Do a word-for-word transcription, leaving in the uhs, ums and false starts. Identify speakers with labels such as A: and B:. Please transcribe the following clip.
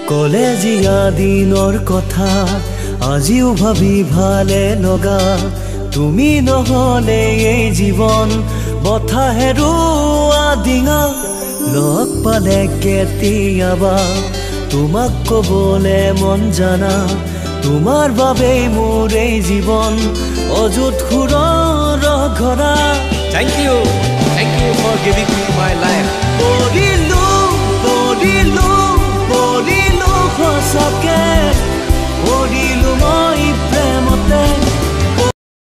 A: কলেজীয়া দিনৰ কথা আজিও ভাবি ভালে লগা তুমি নহলে এই জীৱন বথা হেৰুৱা ডিঙা লগ পালে কেতিয়াবা তোমাক কবলে মন জানা তোমাৰ বাবে মোৰ এই জীৱন অযুত সুৰৰ ঘৰা
B: Thank you. Thank you for giving me my life.